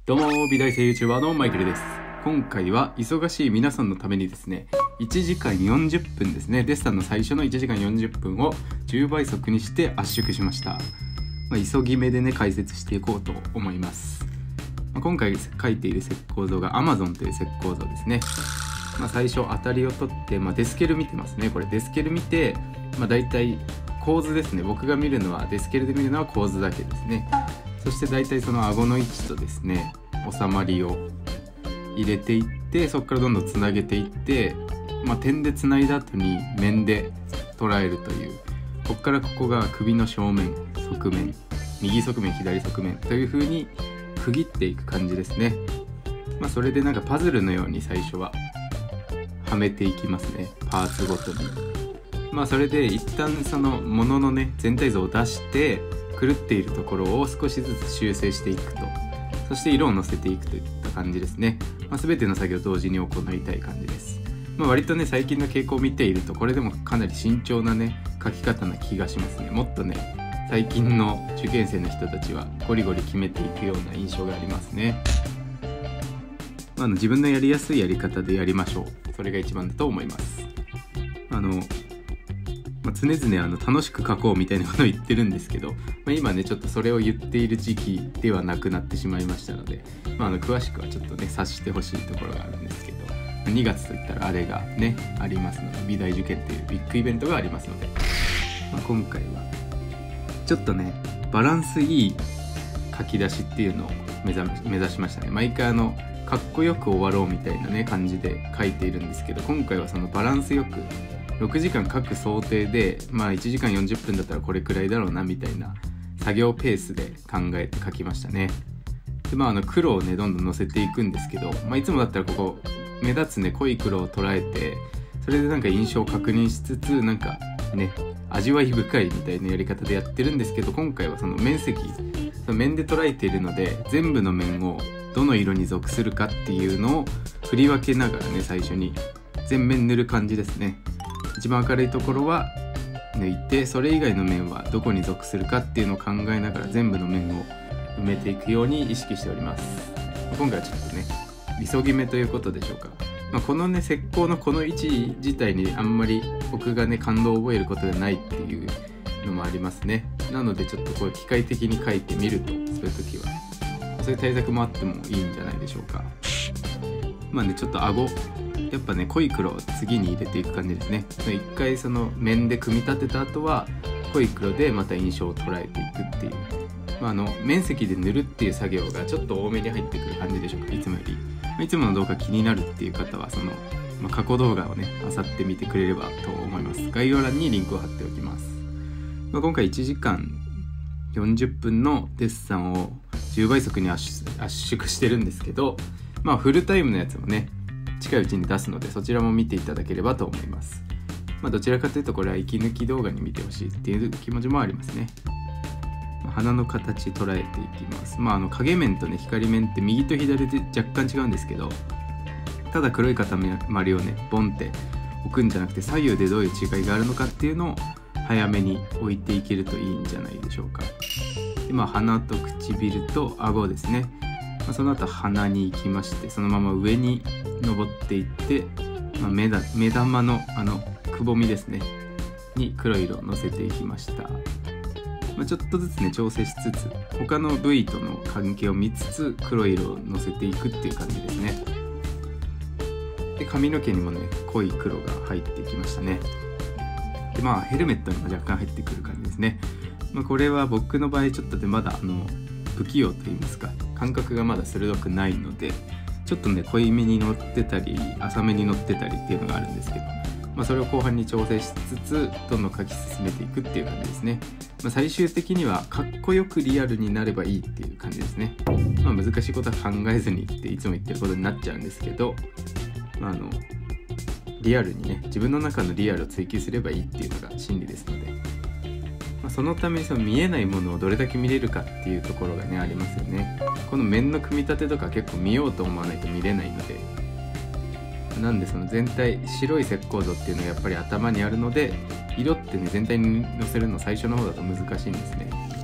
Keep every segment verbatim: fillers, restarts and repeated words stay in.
どうも美大生 YouTuber のマイケルです。今回は忙しい皆さんのためにですね、いちじかんよんじゅっぷんですね、デッサンの最初のいちじかんよんじゅっぷんをじゅうばい速にして圧縮しました。まあ、急ぎ目でね解説していこうと思います。まあ、今回書いている石膏像が Amazon という石膏像ですね。まあ、最初当たりを取って、まあ、デスケル見てますね。これデスケル見て、まあ、大体構図ですね。僕が見るのはデスケルで見るのは構図だけですね。そして大体その顎の位置とですね、収まりを入れていって、そこからどんどんつなげていって、まあ、点でつないだ後に面で捉えるという、ここからここが首の正面、側面、右側面、左側面という風に区切っていく感じですね。まあ、それでなんかパズルのように最初ははめていきますね、パーツごとに。まあそれで一旦そのもののね全体像を出して、狂っているところを少しずつ修正していくと、そして色をのせていくといった感じですね。まあ、全ての作業を同時に行いたい感じです。まあ、割とね最近の傾向を見ていると、これでもかなり慎重なね描き方な気がしますね。もっとね最近の受験生の人たちはゴリゴリ決めていくような印象がありますね。まあ、あの自分のやりやすいやり方でやりましょう。それが一番だと思います。あのまあ、常々あの楽しく書こうみたいなことを言ってるんですけど、まあ、今ねちょっとそれを言っている時期ではなくなってしまいましたので、まあ、あの詳しくはちょっとね察してほしいところがあるんですけど、にがつといったらあれがねありますので、美大受験というビッグイベントがありますので、まあ、今回はちょっとねバランスいい書き出しっていうのを目指目指しましたね。毎回あのかっこよく終わろうみたいなね感じで書いているんですけど、今回はそのバランスよくろくじかん書く想定で、まあいちじかんよんじゅっぷんだったらこれくらいだろうなみたいな作業ペースで考えて書きましたね。でまああの黒をねどんどん乗せていくんですけど、まあいつもだったらここ目立つね濃い黒を捉えて、それでなんか印象を確認しつつ、なんかね味わい深いみたいなやり方でやってるんですけど、今回はその面積、その面で捉えているので、全部の面をどの色に属するかっていうのを振り分けながらね最初に全面塗る感じですね。一番明るいところは抜いて、それ以外の面はどこに属するかっていうのを考えながら全部の面を埋めていくように意識しております。今回はちょっとね急ぎ目ということでしょうか。まあ、このね石膏のこの位置自体にあんまり僕がね感動を覚えることがないっていうのもありますね。なのでちょっとこう機械的に描いてみると、そういう時はそういう対策もあってもいいんじゃないでしょうか。まあねちょっと顎やっぱね濃い黒を次に入れていく感じですね。一回その面で組み立てた後は濃い黒でまた印象を捉えていくっていう、まあ、あの面積で塗るっていう作業がちょっと多めに入ってくる感じでしょうか、いつもより。いつもの動画気になるっていう方はその、まあ、過去動画をね漁ってみてくれればと思います。概要欄にリンクを貼っておきます。まあ、今回いちじかんよんじゅっぷんのデッサンをじゅうばい速に圧縮してるんですけど、まあフルタイムのやつもね近いうちに出すので、そちらも見ていただければと思います。まあ、どちらかというとこれは息抜き動画に見てほしいっていう気持ちもありますね。まあ、鼻の形捉えていきます。まああの影面とね光面って右と左で若干違うんですけど、ただ黒い塊をねボンって置くんじゃなくて、左右でどういう違いがあるのかっていうのを早めに置いていけるといいんじゃないでしょうか。でまあ鼻と唇と顎ですね。まあ、その後鼻に行きまして、そのまま上に登っていって、まあ、目だ目玉のあのくぼみですねに黒い色をのせていきました。まあ、ちょっとずつね調整しつつ、他の部位との関係を見つつ黒い色をのせていくっていう感じですね。で髪の毛にもね濃い黒が入っていきましたね。でまあヘルメットにも若干入ってくる感じですね。まあ、これは僕の場合ちょっとでまだあの不器用と言いますか、感覚がまだ鋭くないので、ちょっとね濃いめに乗ってたり浅めに乗ってたりっていうのがあるんですけど、まあ、それを後半に調整しつつどんどん描き進めていくっていう感じですね。まあ、最終的にはかっこよくリアルになればいいっていう感じですね。まあ、難しいことは考えずにっていつも言ってることになっちゃうんですけど、まあ、あのリアルにね自分の中のリアルを追求すればいいっていうのが真理ですので、まあ、そのためにその見えないものをどれだけ見れるかっていうところがねありますよね。この面の組み立てとか結構見ようと思わないと見れないので、なんでその全体白い石膏像っていうのはやっぱり頭にあるので、色ってね全体にのせるの最初の方だと難しいんですね。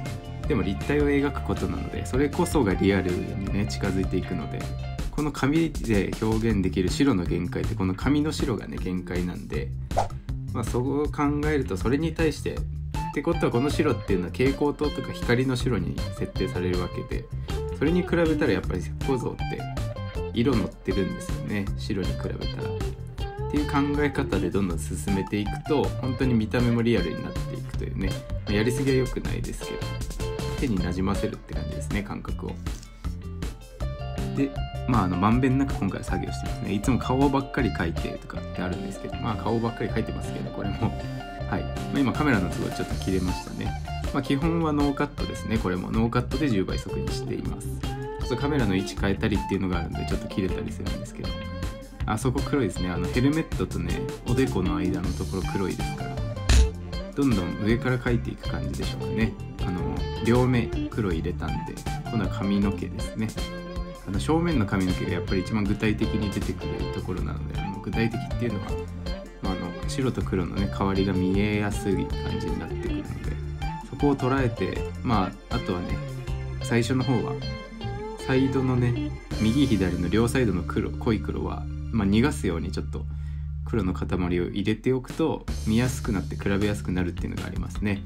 でも立体を描くことなので、それこそがリアルにね近づいていくので、この紙で表現できる白の限界ってこの紙の白がね限界なんで、まあ、そう考えるとそれに対してってことはこの白っていうのは蛍光灯とか光の白に設定されるわけで、それに比べたらやっぱり石膏像って色乗ってるんですよね、白に比べたらっていう考え方でどんどん進めていくと本当に見た目もリアルになっていくというね、まあ、やりすぎは良くないですけど手になじませるって感じですね、感覚を。でまああのまんべんなく今回は作業してますね。いつも顔ばっかり描いてとかってあるんですけど、まあ顔ばっかり描いてますけど、これもはい、まあ、今カメラの都合ちょっと切れましたね。まあ、基本はノーカットですね。これもノーカットでじゅうばい速にしています。ちょっとカメラの位置変えたりっていうのがあるのでちょっと切れたりするんですけど、あそこ黒いですね。あのヘルメットとねおでこの間のところ黒いですから、どんどん上から描いていく感じでしょうかね。あの両目黒入れたんで、今度は髪の毛ですね。あの正面の髪の毛がやっぱり一番具体的に出てくるところなので、あの具体的っていうのは、まあ、あの白と黒のね変わりが見えやすい感じになってくるので、そこを捉えて、まああとはね最初の方はサイドのね右左の両サイドの黒濃い黒は、まあ、逃がすようにちょっと黒の塊を入れておくと見やすくなって比べやすくなるっていうのがありますね。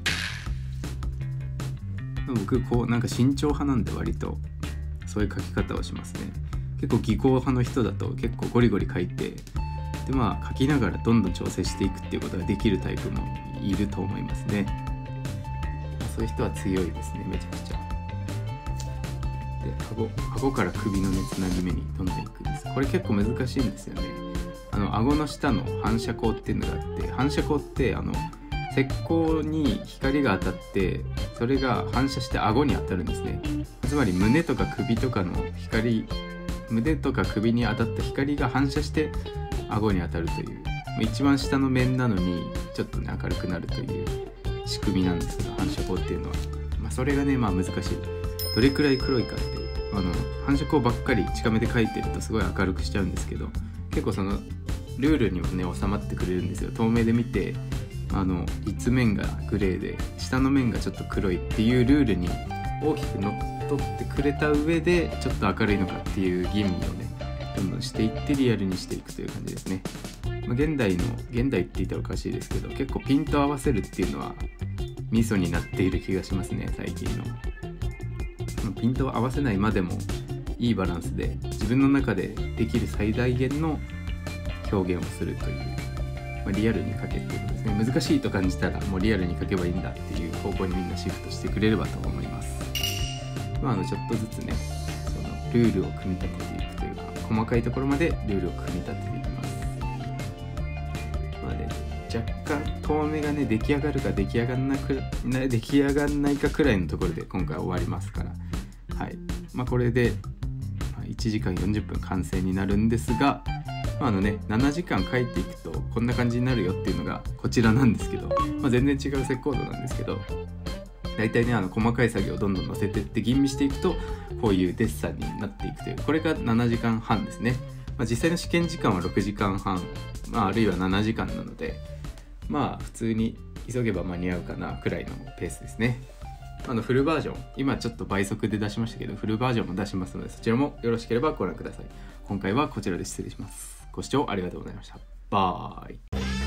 僕こうなんか慎重派なんで割とそういう描き方をしますね。結構技巧派の人だと結構ゴリゴリ描いて、でまあ描きながらどんどん調整していくっていうことができるタイプもいると思いますね。そういう人は強いですね、めちゃくちゃ。で 顎, 顎から首のねつなぎ目にどんどんいくんです。これ結構難しいんですよね。あの顎の下の反射光っていうのがあって、反射光ってあの石膏に光が当たってそれが反射して顎に当たるんですね。つまり胸とか首とかの光、胸とか首に当たった光が反射して顎に当たるという、一番下の面なのにちょっとね明るくなるという仕組みなんですけど、反射光っていうのは、まあ、それがねまあ難しい。どれくらい黒いかって、あの反射光ばっかり近めで描いてるとすごい明るくしちゃうんですけど、結構そのルールにもね収まってくれるんですよ。透明で見て、あの一面がグレーで下の面がちょっと黒いっていうルールに大きくのっとってくれた上でちょっと明るいのかっていう吟味をねどんどんしていってリアルにしていくという感じですね。まあ、現代の現代って言ったらおかしいですけど、結構ピント合わせるっていうのはミソになっている気がしますね、最近の。ピントを合わせないまでもいいバランスで自分の中でできる最大限の表現をするという、まあ、リアルに描けっていうことですね。難しいと感じたらもうリアルに描けばいいんだっていう方向にみんなシフトしてくれればと思います。まあ、あのちょっとずつねそのルールを組み立てていくというか、細かいところまでルールを組み立てていきます。まあね、若干遠目がね出来上がるか出来上がんなくな出来上がんないかくらいのところで今回は終わりますから、はい、まあ、これでいちじかんよんじゅっぷん完成になるんですが、まああのね、ななじかん描いていくとこんな感じになるよっていうのがこちらなんですけど、まあ、全然違う石膏像なんですけど、だいたいねあの細かい作業をどんどん載せていって吟味していくとこういうデッサンになっていくという、これがななじかんはんですね。まあ、実際の試験時間はろくじかんはん、まあ、あるいはななじかんなので、まあ普通に急げば間に合うかなくらいのペースですね。あのフルバージョン、今ちょっと倍速で出しましたけどフルバージョンも出しますので、そちらもよろしければご覧ください。今回はこちらで失礼します。ご視聴ありがとうございました。バイ。